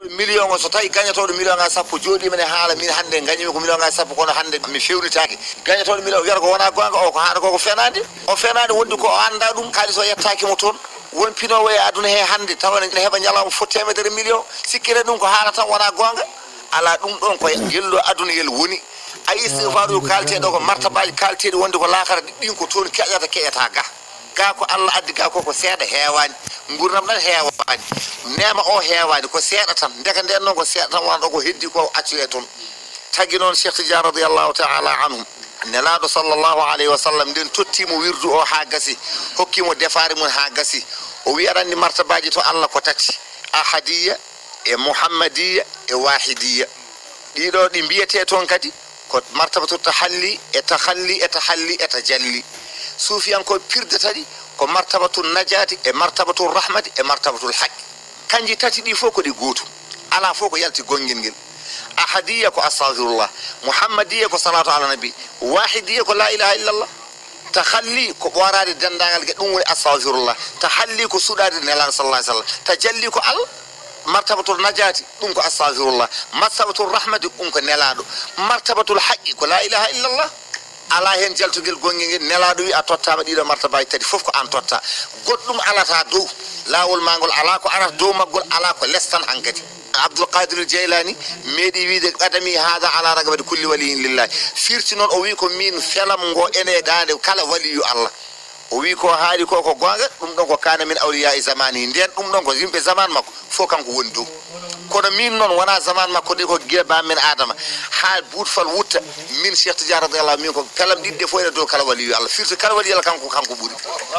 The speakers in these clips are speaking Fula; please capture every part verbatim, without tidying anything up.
million o so tawi gagnatoɗo million ga sappo jooɗi men e haala min hande gagnimi ko million ga sappo kono hande mi fewnitaki gagnatoɗo million wiyata ko wona gonga o ko haada ko ko fenade o fenade wondi ko anda ɗum kalis o yettaki mo toon won pinowo e aduna he hande tawa ne heɓa ñalawma fo temedere million sikkire ɗum ko haala tan wona gonga ala ɗum ɗon ko yello aduna yel woni a istighfaru kalteɗo ko martabaji kalteɗi wonde ko laakara ɗin ko toon keƴata keƴata ga ga ko Allah addi ga ko ko seeɗa heewani gurdam ɗan heewani nema o heewani ko seeɗa tan ndeka nden noon ko seeɗa tan wonɗo ko heddi ko accu e toon tagui noon Cheikh Tidiane radiyallahu ta'ala anhu nelaɗo sallllahu alayhi wa sallam nden tottimo wirdu o ha gasi hokkimo defare mum ha gasi o wi aɗa andi martabaji to Allah ko tati ahadiya e muhammadiya e wahidiya ɗiɗo ɗi mbiyete toon kadi ko martabatu tahalli e tahalli e tahalli e tajalli suufiyankoɓe pirde tati ko martabatu najati e martabatu rahmati e martabatu lhaqqi kanji tati ɗi fof ko ɗi gootum ala fof ko yalti gonguel ngel ahadiya ko astaghfirullah muhammadiya ko salatu ala nabi wahidiya ko la ilaha illallah tahalli ko ɓorade dendagal ge ɗum woni astaghfirullah tahalli ko suɗade nelaɗo sallah alih sallam tajalli ko Allah martabatul najati ɗum ko astaghfirullah martabatul rahmati ɗum ko nelaɗo martabatul haqqi ko la ilaha illallah ala hen jaltugel gonge ngel nelaɗo wi a tottama ɗiɗo martabaji tati foof ko an totta goɗɗum alata dow lawol magol ala ko arata dow maggol ala ko less tan hankadi Abdul Qadir Jailani meeɗi wiide qadami hada ala ragabati kulli waliyin lillahi firti noon o wi ko min felam ngo ene dande kala waliyu Allah o wi ko haali ko ko gonga ɗum ɗon ko kana min awliya e zamani nden ɗum ɗon ko yimɓe zaman makko fof kanko woni dow kono min noon wona zaman makko de ko gueba men adama ha buutfal wutta min Cheikh Tidiane radiyallahu min ko felam ɗiɗɗe fof ene dow kala waliyu Allah firti kala waliyu Allah kanko kanko ɓuuri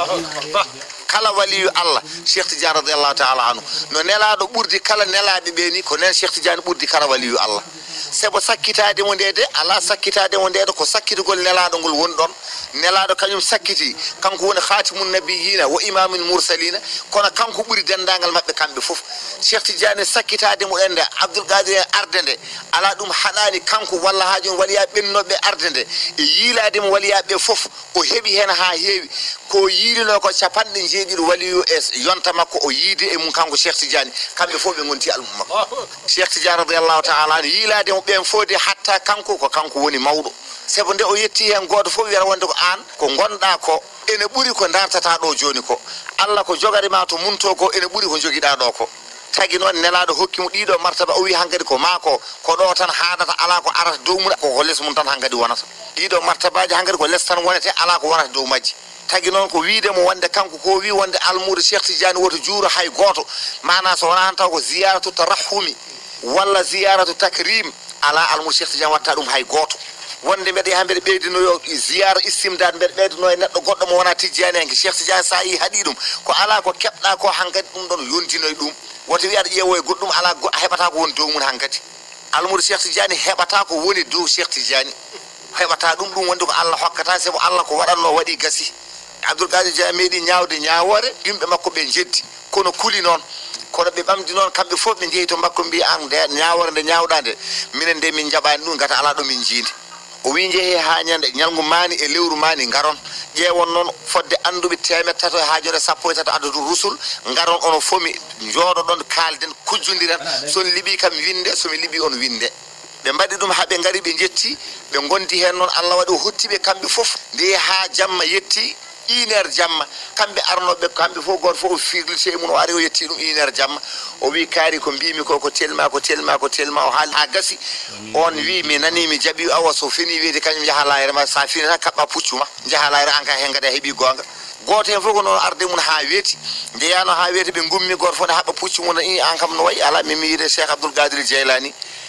kala waliyu Allah Cheikh Tidiane radiyallahu ta'ala anhu no nelaɗo ɓurdi kala nelaɓe ɓe ni ko nen Cheikh Tidiane ɓurdi kala waliyu Allah sebo sakkitade mo ndede ala sakkitade mo ndede ko sakkitugol nelaɗo ngol woni ɗon nelaɗo kañum sakkiti kanko woni khatimun nabiyina wa imamul mursalina kono kanko ɓuri dendagal mabɓe kamɓe foof Cheikh Tidiane sakkitade mo ende Abdul Qadir arde nde ala ɗum haɗani kanko walla ha joni waliya ɓennoɓe arde nde e yiilade mo waliyaɓe foof o heeɓi hen ha heewi ko yiilino ko capanɗe jeeɗiɗo waliyu e yonta makko o yiide e mum kanko Cheikh Tidiane kamɓe fof ɓe gonti almum makko Cheikh Tidiane radiyallahu ta'ala anhu yiilade mo ɓen fof de hatta kanko ko kanko woni mawɗo sebo nde o yetti hen goto fof wiyata wonde ko an ko gonɗa ko ene ɓuuri ko dartata ɗo joni ko Allah ko jogarima to munto ko ene ɓuuri ko joguiɗa ɗo ko tagui noon nelaɗo hokkimo ɗiɗo martaba o wi hankkadi ko mako ko ɗo tan haadata ala ko arata dow mum koko less mum tan hankkadi wonata ɗiɗo martabaji hankkadi ko less tan wonete ala ko wonata dow majji tagui noon ko wiidemo wonde kanko ko wi wonde almudo Cheikh Tidiane woto juuro hay goto mana so wona han taw ko ziyaratu tarahumi walla ziyaratu takrim ala almudo Cheikh Tidiane watta ɗum hay goto wonde mbeɗa yaha mbeɗa ɓeydinoyo ziyara istimdade mbeɗa ɓeydano e neɗɗo goɗɗo mo wona Tidiane en Cheikh Tidiane sa yi haaɗi ɗum ko ala ko keɓɗa ko hankkadi ɗum ɗon yontinoye ɗum woto wi aɗa ƴeewo e goɗɗum ala a heɓata ko woni dow mum hankkadi almudo Cheikh Tidiane heɓata ko woni dow Cheikh Tidiane heɓata ɗum ɗum wonde ko Allah hokkata sabu Allah ko waɗanno waɗi gasi Abdul Qadir Jailani meeɗi ñawde ñawore yimɓe makko ɓe jeddi kono kuli noon kono ɓe ɓamdi noon kamɓe fof ɓe jeeyi to makko mbi an nde ñawore nde ñawɗa nde minen nde min jaɓani ɗum gata ala ɗo min jiinde o wi jeehi ha ñande ñalgu mani e lewru mani garon ƴeewon noon fodde anduɓe temet tato ha jone sappo e tato adadu rusul garon ono fof mi jooɗo ɗon kalden kujjodiren son liiɓi kam winde somi liiɓi on winde ɓe mbaɗi ɗum haaɓe gaari ɓe jetti ɓe gondi hen noon Allah waɗi o hottiɓe kamɓe fof nde ha jamma yetti une heure jamma kamɓe arnoɓe kamɓe fof goto fof o firlite e mum o ari o yetti ɗum une heure jamma o wi kaari ko mbimi ko ko telma ko telma ko telma o haali ha gasi on wi mi nani mi jaaɓi awa so fini wiide kañum jaaha layre ma sa fini tan kaɓɓa puccuma jaaha layre an ka hen gada heeɓi gonga goto hen fof ko noon arde mum ha weeti jeyano ha weeti ɓe gummi goto fof ne haɓɓa puccu mum i an kam no wayi ala mimi yiide Cheikh Abdoul Qadir Jailani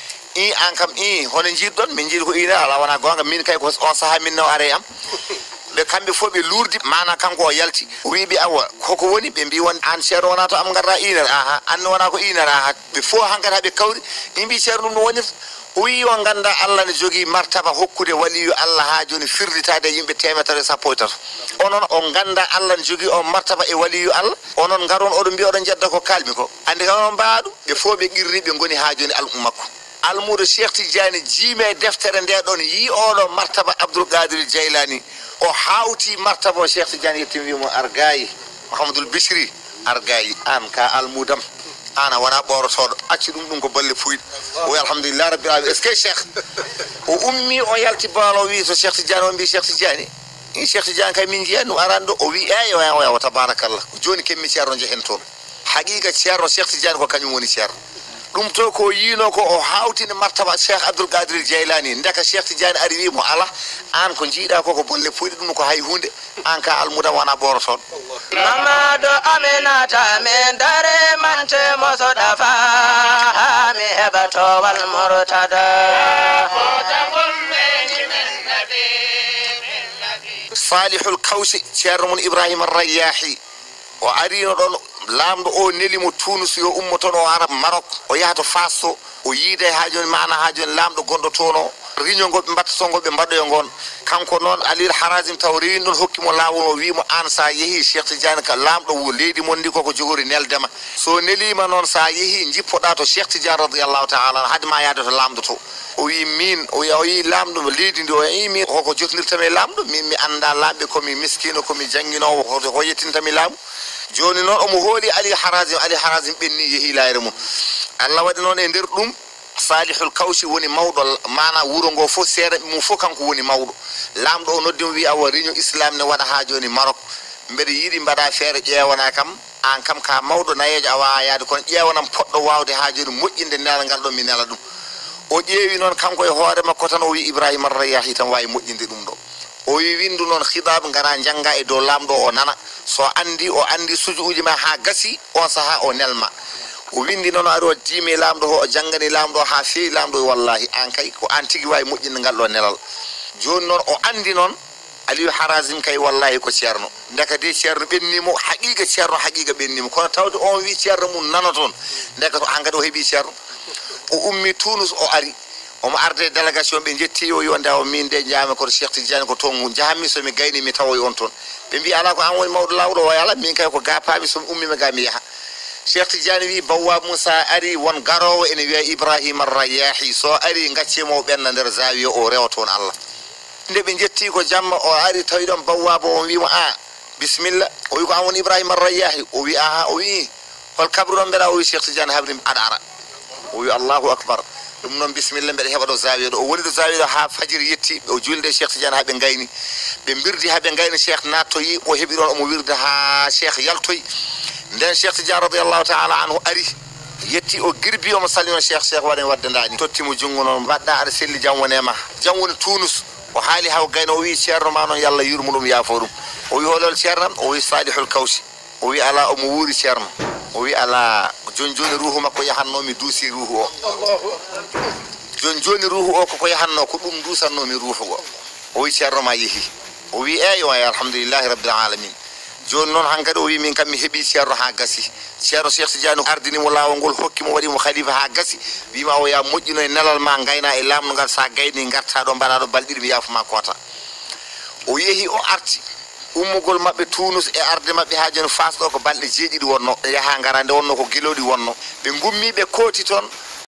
i an kam i hono jiiɗɗon min jiiɗi ko une heure ala wona gonga min kay ko on saaha min naw are am ɓe kamɓe fof ɓe lurdi mana kanko o yalti wiɓe awa koko woni ɓe mbi won an ceerno wona to am garta une heure aha anne wona ko une heure aha ɓe fof hankkadi haɓe kawri ɓe mbi ceerno ɗum no wonirta o wi o ganda Allah ne jogui martaba hokkude waliyu Allah ha joni firlitade yimɓe temetare sappo e tato onon o ganda Allah ne jogui o martaba e waliyu Allah onon garon oɗo mbiya oɗon jedda ko kalmi ko andi kam on mbaɗu ɓe fof ɓe qirri ɓe goni ha joni almum makko almudo Cheikh Tidiane jiime deftere nde ɗon yi oɗo martaba Abdoul Qadir Jailani o hawti martaba o Cheikh Tidiane yettimi wimo argayi Mouhamadoul Bichri argayi an ka almudam ana wana ɓorotoɗo acci ɗum ɗum ko balle puyɗe o wi alhamdulillah rabbil alamin est ce que cheikh o ummi o yalti baalo wi to Cheikh Tidiane o mbi Cheikh Tidiane i Cheikh Tidiane kay min jiyani ɗum arani ɗo o wi eyi o o wa tabarakallah joni kemmi ceerno jehen toon haqiqa ceerno Cheikh Tidiane ko kañum woni ceerno ɗum to ko yino ko o hawtini martaba Cheikh Abdoul Qadir Jaylani ndeka Cheikh Tidiane ari wi mo ala an ko jiiɗa ko ko bolle puyɗe ɗum ko hay hunde an ka almuda wona ɓorotoɗo Mamadou Aminata min dare mante mosoɗa fa mi heɓatowal murtada Salihul Kawsi ceerno mon Ibrahima Rayyahi o arino ɗon lamɗo o nelimo Tunis yo ummo toon o ara Maroc o yaha to Fas to o yiide ha joni mana ha joni lamɗo gonɗo toon o riñol ngol ɓe mbatta ngol ɓe mbaɗoyo ngon kanko noon Alil Harazim taw rewi ɗon hokkimo lawol o wimo an sa yeehi Cheikh Tidiane ka lamɗo wo leydi mon ndi koko jogori neldema so nelima noon sa yeehi jippoɗa to Cheikh Tidiane radiyallahu ta'ala hade ma yaade to lamɗo to o wi min o yi lamɗo leydi ndi o yi min koko jotinirtami lamɗo min mi anda lamɓe komi miskino komi jangguinowo hoto hoyetintami laamu joni noon omo hooli Ali Harazim Ali Harazim ɓenni yeehi layre mum Allah waɗi noon e nder ɗum Salihul Kawsi woni mawɗo mana wuro ngo fof seeɗa mum fof kanko woni mawɗo lamɗo o noddimo wi awa réunion islam ne waɗa ha joni Maroc mbeɗa yiiɗi mbaɗa feere ƴeewana kam an kam ka mawɗo nayejo a wawa yaade kono ƴeewanam poɗɗo wawde ha joni moƴƴinde nelal ngal ɗo mi nela ɗum o ƴeewi noon kanko e hoore makko tan o wi Ibrahima Rayyahi tan wawi moƴƴinde ɗum ɗo o wi windu noon hidab gara jangga e dow lamɗo o nana so andi o andi sujuuji ma ha gasi on saaha o nelma o windi noon ari o diimi lamɗo o o janggani lamɗo ha feewi lamɗo wallahi an kay ko an tigui wawi moƴƴinde ngal ɗo nelal joni noon o andi noon Aliou Harazim kay wallahi ko ceerno ndeka de ceerno ɓennimo haqiqa ceerno haqiqa ɓennimo kono tawde on wi ceerno mum nana toon ndeka to an kadi o heeɓi ceerno o ummi Tunis o ari omo arde délégation ɓe jetti o yo ndaw min de jaami koto Cheikh Tidiane ko toon jahammi somi gayni mi tawoy on toon ɓe mbi ala ko an woni mawɗo lawɗo o ala min kay ko gapami somi ummima ga mi yaaha Cheikh Tidiane wi bawwa Moussa ari won garowo ene wiya Ibrahima Rayyahi so ari gaccimo ɓenna nder zawiya o rewa toon Allah nde ɓe jetti ko jamma o ari tawi ɗon bawwa bo on wimo a bisimilla o wi ko an woni Ibrahima Rayyahi o wi aha o wi hol kabru ɗon mbeɗa o wi Cheikh Tidiane habri aɗa ara o wi Allahu akbar ɗum noon bisimilla mbeɗa heɓa ɗo zawiya ɗo o woni ɗo zawiya ɗo ha fajiri yetti o julde Cheikh Tidiane ha ɓe gayni ɓe birdi ha ɓe gayni Cheikh nattoyi o heeɓi ɗon omo wirda ha Cheikh yaltoyi nden Cheikh Tidiane radiyallahu ta'ala anhu ari yetti o girbi omo salino Cheikh Cheikh waɗen wadde ndani tottimo jungo noon mbaɗɗa aɗa selli jam wonema jam woni Tunus o haali haw gayno o wi ceerno ma noon yallah yurmo ɗum yaafo ɗum o wi holol ceernam o wi Salihul Kawsi o wi ala omo wuuri ceerno o wi ala joni joni ruhu makko yahannomi duusi ruhu o joni joni ruhu o koko yahanno ko ɗum dusannomi ruhu o o wi ceerno ma yeehi o wi eyi o alhamdulillahi rabbil alamin joni noon hankkadi o wi min kam mi heeɓi ceerno ha gasi ceerno Cheikh Tidiane ardinimo lawol ngol hokkimo waɗimo khalifa ha gasi wima o ya moƴƴino e nelal ma gayna e lamdo ngal sa gayni garta ɗo mbaɗa ɗo balɗiɗi mi yafuma kota o yeehi o arti ummugol mabɓe Tunus e arde mabɓe ha joni Fas ɗo ko balɗe jeeɗiɗi wonno yaha gara nde wonno ko gueloɗi wonno ɓe gummi ɓe kooti toon